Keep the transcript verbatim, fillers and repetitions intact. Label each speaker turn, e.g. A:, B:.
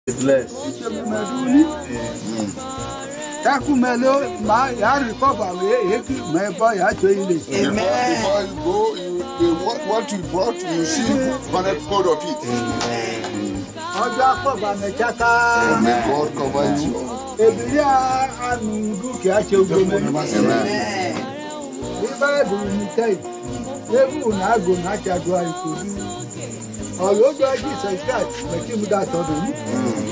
A: Bless.
B: Taku melo ma ya recover we eki my boy ya to ile.
C: Amen. Before you go, you the what, what you brought, you see one code of it.
B: Amen. Ojo akoba me chaka.
C: May God cover you.
B: Ebiya anu du ki a che ogo.
C: Amen.
B: We Bible ni kai. Ebu na go na cha do ai ko. Olojo Jesus Christ, me ti mu da to do ni.